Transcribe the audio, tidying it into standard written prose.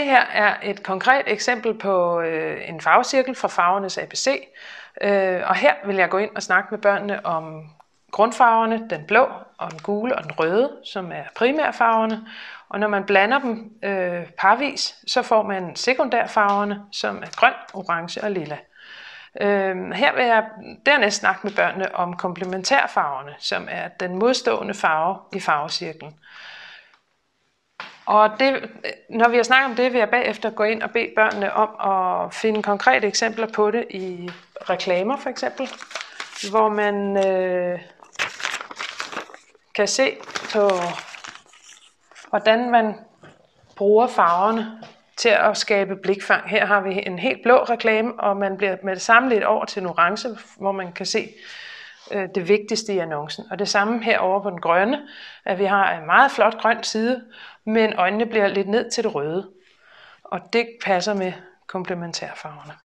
her er et konkret eksempel på en farvecirkel fra farvernes ABC. Og her vil jeg gå ind og snakke med børnene om grundfarverne, den blå og den gule og den røde, som er primærfarverne. Og når man blander dem parvis, så får man sekundærfarverne, som er grøn, orange og lilla. Her vil jeg dernæst snakke med børnene om komplementærfarverne, som er den modstående farve i farvecirklen. Og når vi har snakket om det, vil jeg bagefter gå ind og bede børnene om at finde konkrete eksempler på det i reklamer for eksempel, hvor man kan se på, hvordan man bruger farverne til at skabe blikfang. Her har vi en helt blå reklame, og man bliver med det samme lidt over til en orange, hvor man kan se det vigtigste i annoncen. Og det samme herovre på den grønne, at vi har en meget flot grøn side, men øjnene bliver lidt ned til det røde. Og det passer med komplementærfarverne.